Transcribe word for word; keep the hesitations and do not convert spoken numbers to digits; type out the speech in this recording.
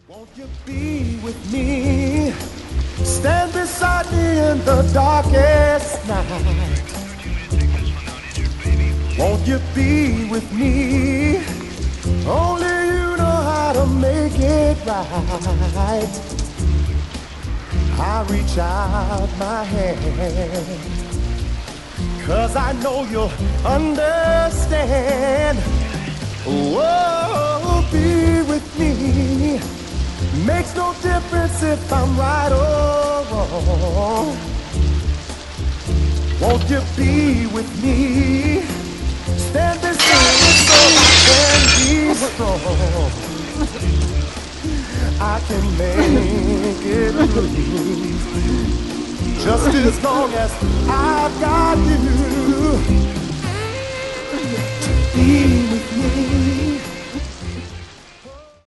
Won't you be with me? Stand beside me in the darkest night. Won't you be with me? Only you know how to make it right. I reach out my hand, 'cause I know you'll understand. Oh, be with me. Makes no difference if I'm right or wrong. Won't you be with me? Stand beside me so I can be strong. I can make it through, just as long as I've got you. Be with me.